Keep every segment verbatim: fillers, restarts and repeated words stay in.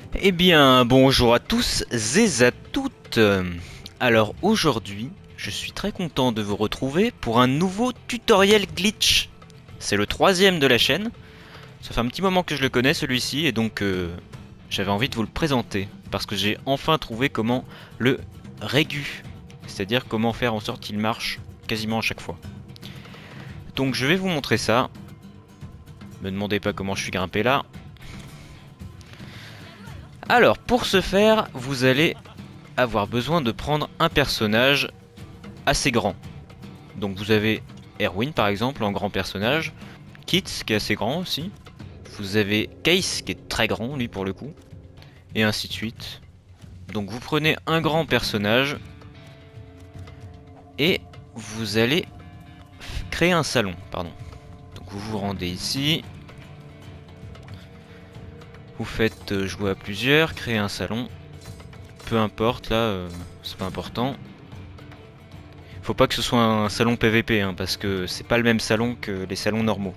Eh bien, bonjour à tous et à toutes. Alors aujourd'hui, je suis très content de vous retrouver pour un nouveau tutoriel glitch. C'est le troisième de la chaîne. Ça fait un petit moment que je le connais celui-ci et donc euh, j'avais envie de vous le présenter parce que j'ai enfin trouvé comment le régu, c'est-à-dire comment faire en sorte qu'il marche quasiment à chaque fois. Donc je vais vous montrer ça. Me demandez pas comment je suis grimpé là. Alors, pour ce faire, vous allez avoir besoin de prendre un personnage assez grand. Donc vous avez Erwin par exemple en grand personnage, Kit qui est assez grand aussi, vous avez Case qui est très grand lui pour le coup, et ainsi de suite. Donc vous prenez un grand personnage et vous allez créer un salon, pardon. Donc vous vous rendez ici. Vous faites jouer à plusieurs, créer un salon. Peu importe, là, euh, c'est pas important. Faut pas que ce soit un salon P V P, hein, parce que c'est pas le même salon que les salons normaux.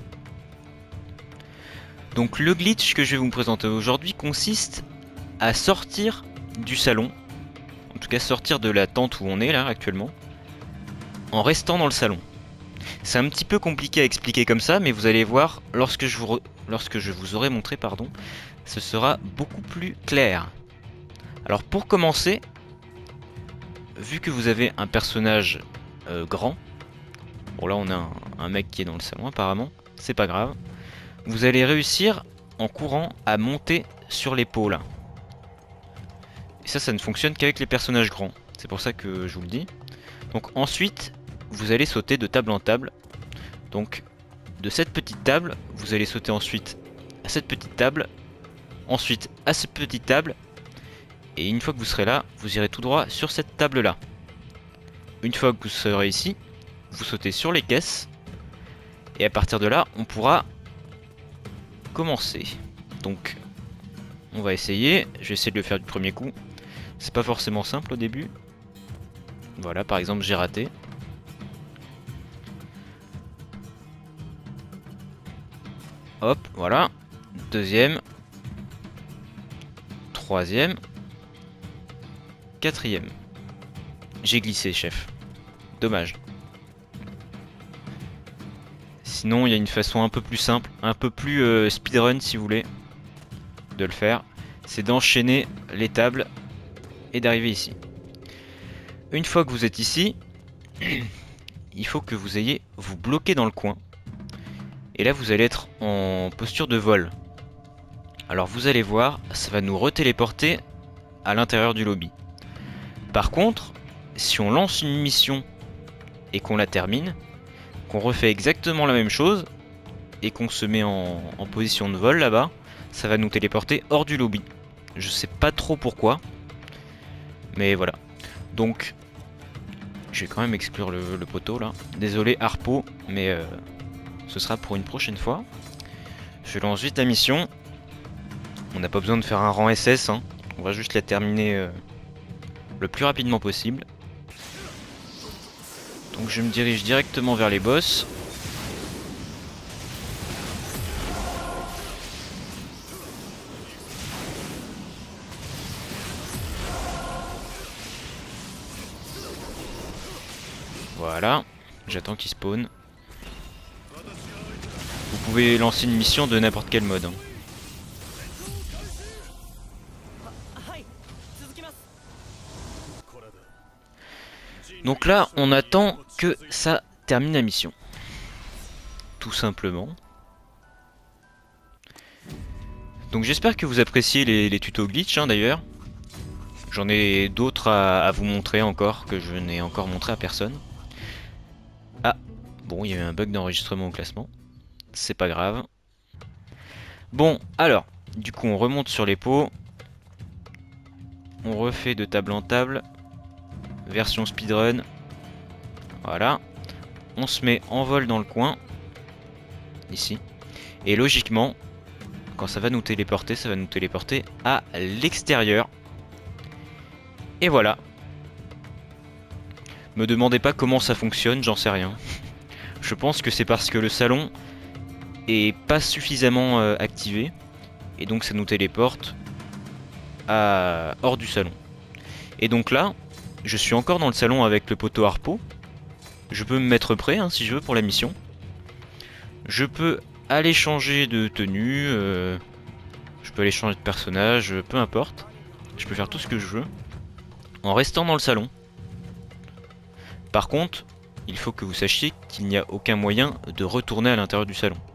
Donc le glitch que je vais vous présenter aujourd'hui consiste à sortir du salon. En tout cas sortir de la tente où on est là actuellement. En restant dans le salon. C'est un petit peu compliqué à expliquer comme ça, mais vous allez voir, lorsque je vous, re... lorsque je vous aurai montré, pardon, ce sera beaucoup plus clair. Alors pour commencer, vu que vous avez un personnage euh, grand, bon là on a un, un mec qui est dans le salon apparemment, c'est pas grave, vous allez réussir en courant à monter sur l'épaule. Et ça, ça ne fonctionne qu'avec les personnages grands, c'est pour ça que je vous le dis. Donc ensuite, vous allez sauter de table en table. Donc de cette petite table, vous allez sauter ensuite à cette petite table, ensuite à cette petite table, et une fois que vous serez là, vous irez tout droit sur cette table là. Une fois que vous serez ici, vous sautez sur les caisses, et à partir de là, on pourra commencer. Donc on va essayer, je vais essayer de le faire du premier coup. C'est pas forcément simple au début. Voilà, par exemple j'ai raté. Hop, voilà. Deuxième. Troisième. Quatrième. J'ai glissé, chef. Dommage. Sinon, il y a une façon un peu plus simple, un peu plus euh, speedrun si vous voulez, de le faire. C'est d'enchaîner les tables et d'arriver ici. Une fois que vous êtes ici, il faut que vous ayez vous bloquer dans le coin. Et là, vous allez être en posture de vol. Alors vous allez voir, ça va nous retéléporter à l'intérieur du lobby. Par contre, si on lance une mission et qu'on la termine, qu'on refait exactement la même chose et qu'on se met en, en position de vol là-bas, ça va nous téléporter hors du lobby. Je sais pas trop pourquoi, mais voilà. Donc, je vais quand même exclure le, le poteau là. Désolé Harpo, mais euh, ce sera pour une prochaine fois. Je lance vite la mission. On n'a pas besoin de faire un rang S S, hein. On va juste la terminer euh, le plus rapidement possible. Donc je me dirige directement vers les boss. Voilà, j'attends qu'il spawn. Vous pouvez lancer une mission de n'importe quel mode, hein. Donc là, on attend que ça termine la mission. Tout simplement. Donc j'espère que vous appréciez les, les tutos glitch, hein, d'ailleurs. J'en ai d'autres à, à vous montrer encore, que je n'ai encore montré à personne. Ah, bon, il y a eu un bug d'enregistrement au classement. C'est pas grave. Bon, alors, du coup, on remonte sur les pots. On refait de table en table. Version speedrun. Voilà. On se met en vol dans le coin. Ici. Et logiquement, quand ça va nous téléporter, ça va nous téléporter à l'extérieur. Et voilà. Me demandez pas comment ça fonctionne, j'en sais rien. Je pense que c'est parce que le salon est pas suffisamment euh, activé. Et donc ça nous téléporte à... hors du salon. Et donc là, je suis encore dans le salon avec le poteau harpeau. Je peux me mettre prêt hein, si je veux pour la mission. Je peux aller changer de tenue, euh, je peux aller changer de personnage, peu importe. Je peux faire tout ce que je veux en restant dans le salon. Par contre, il faut que vous sachiez qu'il n'y a aucun moyen de retourner à l'intérieur du salon.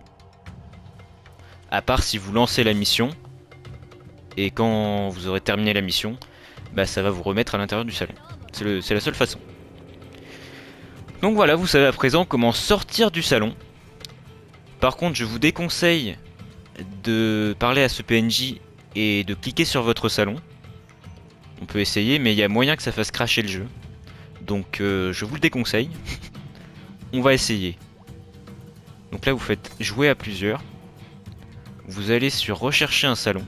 À part si vous lancez la mission, et quand vous aurez terminé la mission, bah ça va vous remettre à l'intérieur du salon. C'est la seule façon. Donc voilà, vous savez à présent comment sortir du salon. Par contre, je vous déconseille de parler à ce P N J et de cliquer sur votre salon. On peut essayer, mais il y a moyen que ça fasse crasher le jeu. Donc euh, je vous le déconseille. On va essayer. Donc là, vous faites jouer à plusieurs. Vous allez sur rechercher un salon.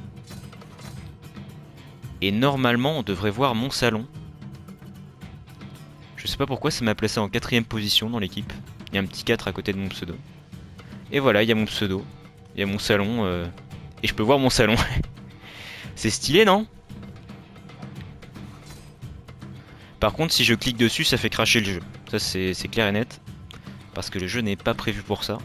Et normalement, on devrait voir mon salon. Je sais pas pourquoi ça m'a placé en quatrième position dans l'équipe. Il y a un petit quatre à côté de mon pseudo. Et voilà, il y a mon pseudo. Il y a mon salon. Euh, et je peux voir mon salon. C'est stylé, non? Par contre, si je clique dessus, ça fait cracher le jeu. Ça, c'est clair et net. Parce que le jeu n'est pas prévu pour ça.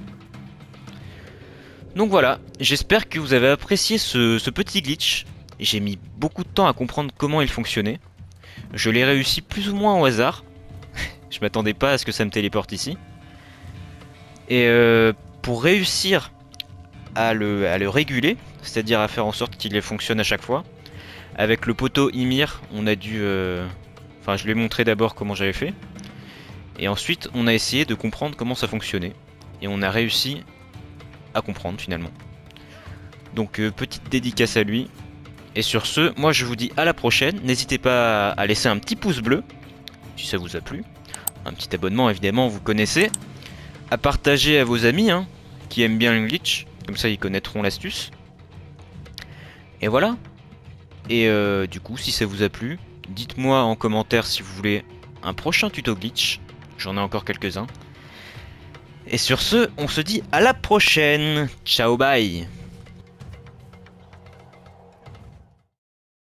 Donc voilà, j'espère que vous avez apprécié ce, ce petit glitch. J'ai mis beaucoup de temps à comprendre comment il fonctionnait. Je l'ai réussi plus ou moins au hasard. Je m'attendais pas à ce que ça me téléporte ici. Et euh, pour réussir à le, à le réguler, c'est-à-dire à faire en sorte qu'il fonctionne à chaque fois, avec le poteau Ymir, on a dû... Euh, enfin, je lui ai montré d'abord comment j'avais fait. Et ensuite, on a essayé de comprendre comment ça fonctionnait. Et on a réussi à comprendre finalement. Donc, euh, petite dédicace à lui. Et sur ce, moi je vous dis à la prochaine. N'hésitez pas à laisser un petit pouce bleu, si ça vous a plu. Un petit abonnement évidemment, vous connaissez. À partager à vos amis, hein, qui aiment bien le glitch. Comme ça ils connaîtront l'astuce. Et voilà. Et euh, du coup, si ça vous a plu, dites-moi en commentaire si vous voulez un prochain tuto glitch. J'en ai encore quelques-uns. Et sur ce, on se dit à la prochaine. Ciao, bye.